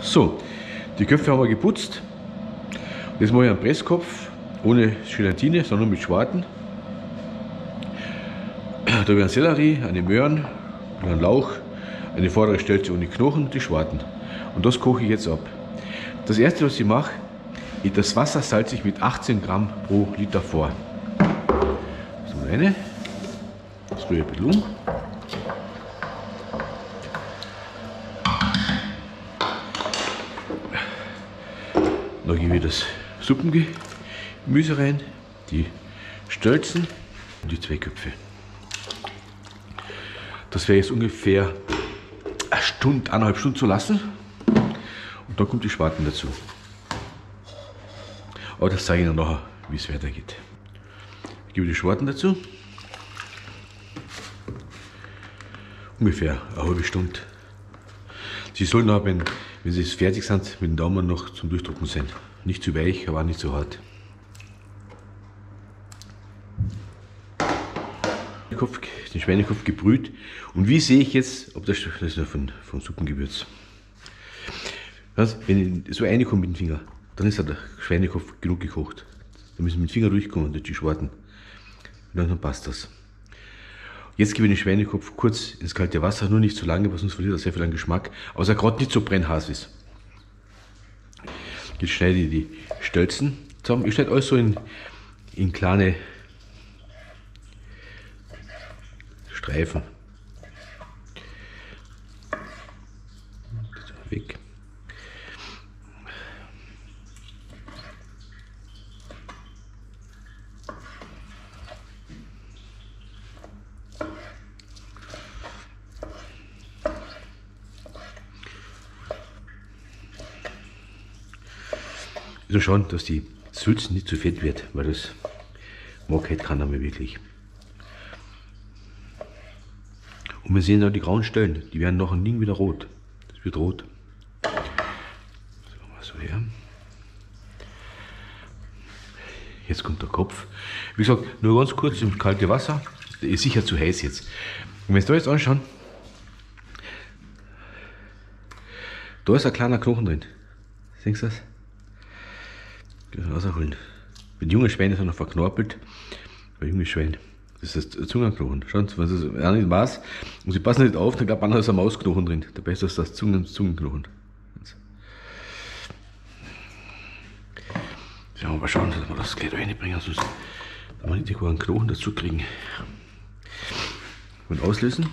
So, die Köpfe haben wir geputzt. Jetzt mache ich einen Presskopf ohne Gelatine, sondern mit Schwarten. Da wären Sellerie, eine Möhren, einen Lauch, eine vordere Stelze ohne Knochen und die Schwarten. Und das koche ich jetzt ab. Das erste, was ich mache, das Wasser salze ich mit 18 Gramm pro Liter vor. So eine. Das rühre ich ein bisschen um. Dann gebe ich das Suppengemüse rein, die Stelzen und die 2 Köpfe. Das wäre jetzt ungefähr eine Stunde, 1,5 Stunden zu lassen. Und dann kommt die Schwarten dazu. Aber das zeige ich Ihnen nachher, wie es weitergeht. Ich gebe die Schwarten dazu. Ungefähr eine halbe Stunde. Sie sollen auch, wenn sie fertig sind, mit dem Daumen noch zum Durchdrucken sein. Nicht zu weich, aber auch nicht zu hart. Den Schweinekopf gebrüht. Und wie sehe ich jetzt, ob das ist vom Suppengewürz. Wenn ich so reinkomme mit dem Finger, dann ist der Schweinekopf genug gekocht. Da müssen wir mit dem Finger durchkommen, durch die Schwarten. Und dann passt das. Jetzt gebe ich den Schweinekopf kurz ins kalte Wasser, nur nicht zu lange, weil sonst verliert er sehr viel an Geschmack. Aber dass er gerade nicht so brennheiß ist. Jetzt schneide ich die Stelzen zusammen. Ich schneide alles so in kleine Streifen. Weg. Also schauen, dass die Sülze nicht zu fett wird, weil das mag halt keiner mehr wirklich. Und wir sehen da die grauen Stellen, die werden noch ein Ding wieder rot. Das wird rot. Das machen wir so her. Jetzt kommt der Kopf. Wie gesagt, nur ganz kurz im kalte Wasser. Der ist sicher zu heiß jetzt. Und wenn Sie da jetzt anschauen, da ist ein kleiner Knochen drin. Sehen Sie das? Rausholen. Mit jungen Schweinen ist er noch verknorpelt. Bei jungen Schweinen. Das ist das Zungenknochen. Schauen Sie, wenn Sie es nicht weiß und Sie passen nicht auf, dann glaubt man, da ist ein Mausknochen drin. Dabei ist das Zungenknochen. Ja, aber schauen, dass wir das gleich reinbringen, sonst wir nicht irgendwo einen Knochen dazu kriegen. Und auslösen.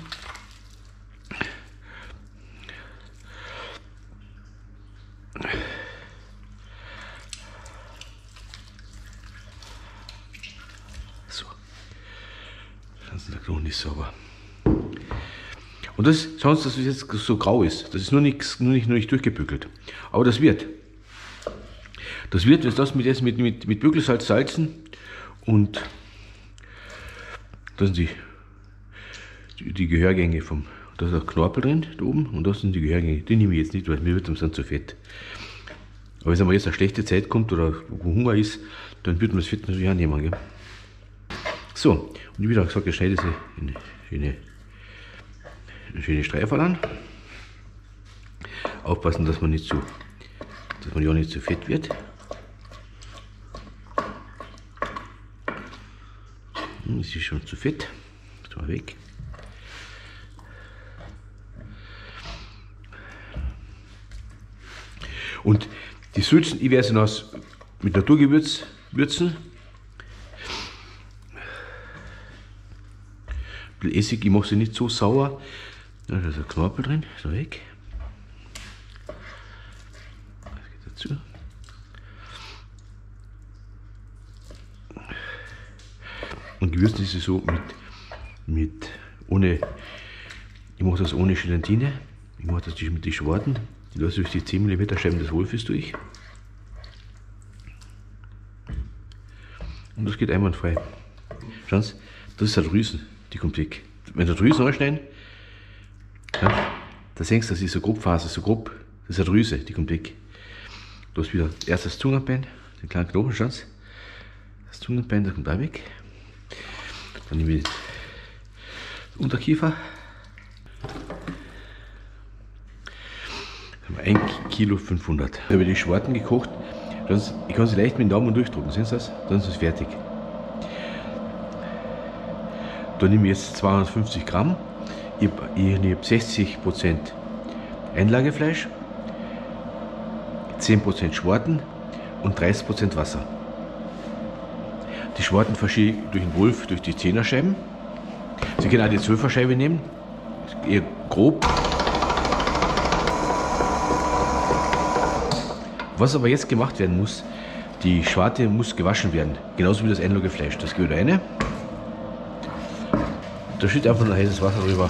So. Der Knochen ist sauber. Und das, schauen Sie, dass es jetzt so grau ist. Das ist nur nicht durchgebügelt. Aber das wird. Das wird, wenn Sie das mit Bügelsalz salzen und da sind die Gehörgänge vom, da ist ein Knorpel drin, da oben, und da sind die Gehörgänge. Die nehme ich jetzt nicht, weil mir wird dann zu fett. Aber wenn jetzt eine schlechte Zeit kommt oder wo Hunger ist, dann wird man das Fett natürlich auch nehmen. Gell? So, und wie gesagt, ich schneide sie in schöne Streifen an. Aufpassen, dass man ja nicht zu fett wird. Das ist schon zu fett. Das mal weg. Und die Sülzen, ich werde sie noch mit Naturgewürz würzen. Ein bisschen Essig, ich mache sie nicht so sauer. Da ist ein Knorpel drin, ist weg. Das geht dazu. Und gewürzen ist es so ohne, ich mache das ohne Gelatine. Ich mache das mit den Schwarten. Ich lasse durch die 10 mm Scheiben des Wolfes durch. Und das geht einwandfrei. Schauen Sie, das ist eine Drüsen, die kommt weg. Wenn Sie Drüsen anschneiden, ja, da sehen Sie, das ist so grob Faser, so grob, das ist eine Drüse, die kommt weg. Da ist wieder erst das Zungenbein, den kleinen Knochen, schauen Sie. Das Zungenbein, das kommt auch weg. Dann nehme ich den Unterkiefer. 1 Kilo 500. Ich habe die Schwarten gekocht. Ich kann sie leicht mit dem Daumen durchdrücken, sehen Sie das? Dann ist es fertig. Da nehme ich jetzt 250 Gramm. Ich nehme 60% Einlagefleisch, 10% Schwarten und 30% Wasser. Die Schwarten verschiebe ich durch den Wolf, durch die 10er Scheiben. Sie können auch die 12er Scheibe nehmen, eher grob. Was aber jetzt gemacht werden muss, die Schwarte muss gewaschen werden, genauso wie das Einlagefleisch. Das gehört rein. Da schüttet einfach noch heißes Wasser drüber,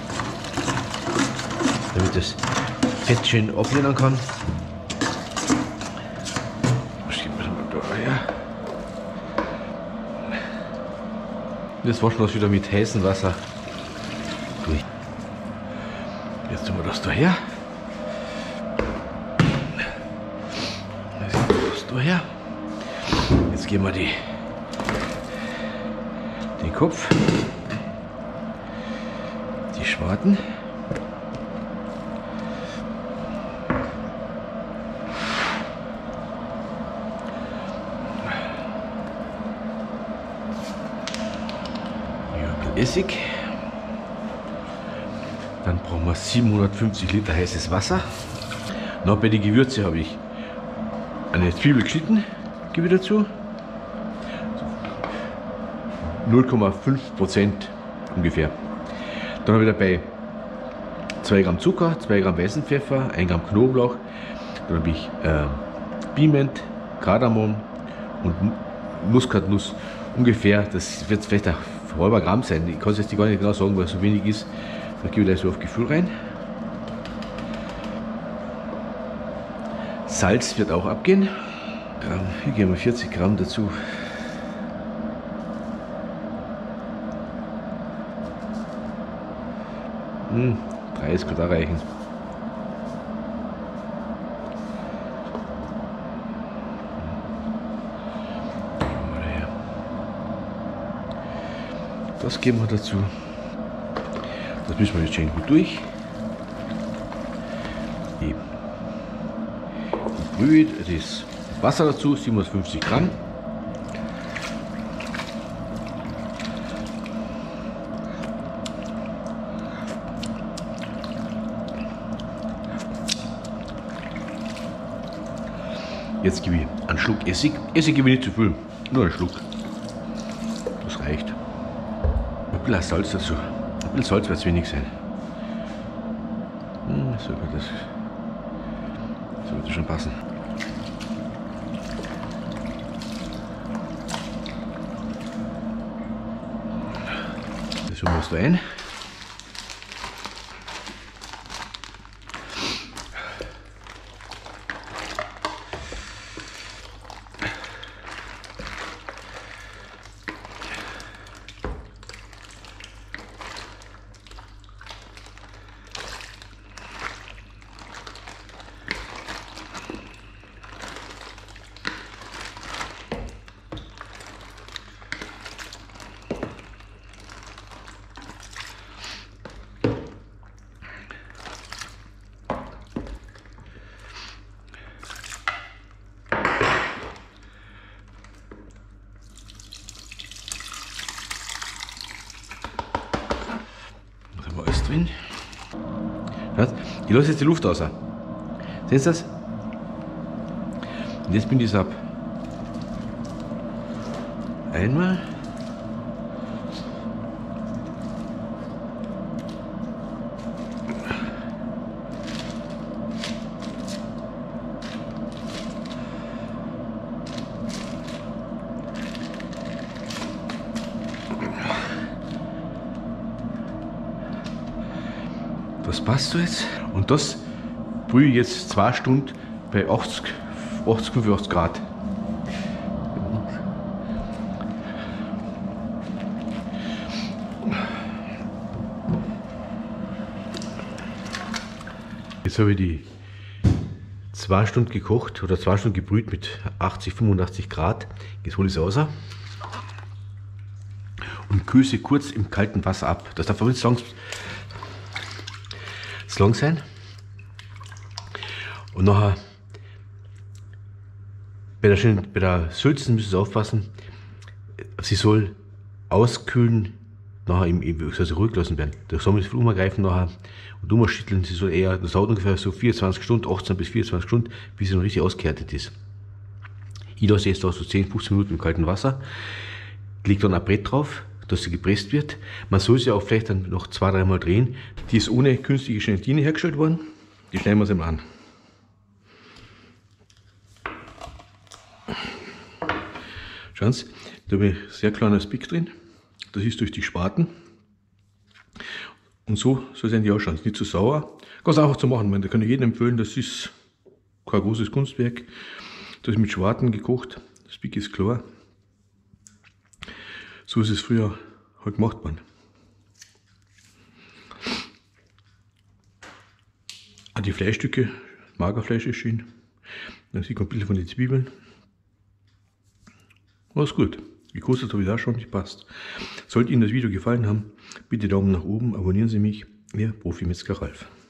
damit das Fett schön ablehnen kann. Jetzt waschen wir das wieder mit heißem Wasser durch. Jetzt tun wir das daher. Jetzt geben wir den Kopf, die Schwarten. Essig. Dann brauchen wir 750 Liter heißes Wasser. Noch bei den Gewürzen habe ich eine Zwiebel geschnitten, gebe ich dazu. 0,5% ungefähr. Dann habe ich dabei 2 Gramm Zucker, 2 Gramm weißen Pfeffer, 1 Gramm Knoblauch. Dann habe ich Piment, Kardamom und Muskatnuss. Ungefähr, das wird vielleicht ein halber Gramm sein. Ich kann es jetzt gar nicht genau sagen, weil es so wenig ist. Da gebe ich gleich so auf Gefühl rein. Salz wird auch abgehen. Hier geben wir 40 Gramm dazu. Hm, 30 wird auch reichen. Das geben wir dazu. Das müssen wir jetzt schön gut durch. Die Brühe, das Wasser dazu, 750 Gramm. Jetzt gebe ich einen Schluck Essig. Essig gebe ich nicht zu viel, nur einen Schluck. Das reicht. Ein bisschen Salz dazu. Ein bisschen Salz wird es wenig sein. So wird das schon passen. Das tun wir es da ein. Drin. Ich lasse jetzt die Luft raus. Sehen Sie das? Und jetzt bin ich es ab. Einmal. Das passt so jetzt. Und das brühe ich jetzt 2 Stunden bei 80, 85 Grad. Jetzt habe ich die 2 Stunden gekocht oder 2 Stunden gebrüht mit 80, 85 Grad. Jetzt hole ich es raus und kühle sie kurz im kalten Wasser ab. Das darf aber nicht lang sein. Und nachher bei der Sülzen müssen Sie aufpassen, sie soll auskühlen, nachher soll sie ruhig gelassen werden. Da soll man das umgreifen nachher und umschütteln. Sie soll eher, das dauert ungefähr so 24 Stunden, 18 bis 24 Stunden, bis sie noch richtig ausgehärtet ist. Ich lasse jetzt da so 10-15 Minuten im kalten Wasser, lege dann ein Brett drauf, dass sie gepresst wird. Man soll sie auch vielleicht dann noch 2-3 Mal drehen. Die ist ohne künstliche Gelatine hergestellt worden. Die schneiden wir sie mal an. Schauen Sie, da habe ich ein sehr kleines Pick drin. Das ist durch die Spaten. Und so soll es eigentlich ausschauen. Ist nicht zu sauer. Ganz einfach zu machen. Da kann ich jedem empfehlen, das ist kein großes Kunstwerk. Das ist mit Schwarten gekocht. Das Pick ist klar. So ist es früher halt gemacht worden. Auch die Fleischstücke, Magerfleisch ist schön. Dann sieht man ein bisschen von den Zwiebeln. Alles gut. Gekostet habe ich auch schon, die passt. Sollte Ihnen das Video gefallen haben, bitte Daumen nach oben, abonnieren Sie mich, Ihr Profi-Metzger Ralf.